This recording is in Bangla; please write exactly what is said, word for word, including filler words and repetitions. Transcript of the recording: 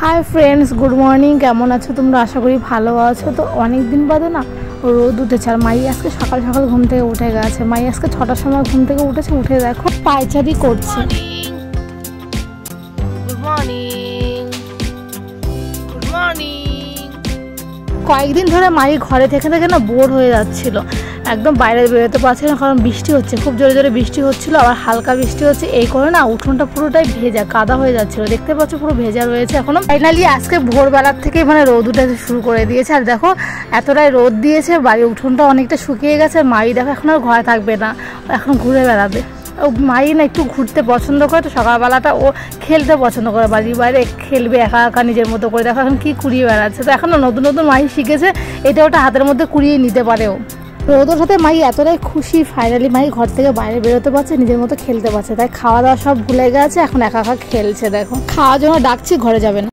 Hi friends, good morning. কেমন আছো তোমরা? আশা করি ভালো আছো। তো অনেক দিন বাদে না রোদ উঠেছে, আর মাই আজকে সকাল সকাল ঘুম থেকে উঠে গেছে। মাই আজকে ছটার সময় ঘুম থেকে উঠেছে, উঠে দেখো পায়চারি করছে। Good morning, good morning. কয়েকদিন ধরে মাই ঘরে থেকে থেকে না বোর হয়ে যাচ্ছিল, একদম বাইরে বেরোতে পারছে না, কারণ বৃষ্টি হচ্ছে, খুব জোরে জোরে বৃষ্টি হচ্ছিল, আবার হালকা বৃষ্টি হচ্ছে। এই করে না উঠোনটা পুরোটাই ভেজা, কাদা হয়ে যাচ্ছিল, দেখতে পাচ্ছ পুরো ভেজা রয়েছে এখনো। ফাইনালি আজকে ভোরবেলার থেকে মানে রোদ উঠে শুরু করে দিয়েছে, আর দেখো এতটাই রোদ দিয়েছে, বাড়ির উঠোনটা অনেকটা শুকিয়ে গেছে। মাই দেখো এখন আর ঘরে থাকবে না, এখন ঘুরে বেড়াবে। ও মাই না একটু ঘুরতে পছন্দ করে, তো সকালবেলাটা ও খেলতে পছন্দ করে, বাড়ির বাইরে খেলবে একা একা নিজের মতো করে। দেখো এখন কি কুড়িয়ে বেড়াচ্ছে। তো এখন নতুন নতুন মাই শিখেছে, এটা ওটা হাতের মধ্যে কুড়িয়ে নিতে পারে ও। রোদের সাথে মাই এতটাই খুশি, ফাইনালি মাই ঘর থেকে বাইরে বেরোতে পারছে, নিজের মতো খেলতে পারছে। তাই খাওয়া দাওয়া সব ভুলে গেছে, এখন একা একা খেলছে। দেখো খাওয়ার জন্য ডাকছি, ঘরে যাবে না।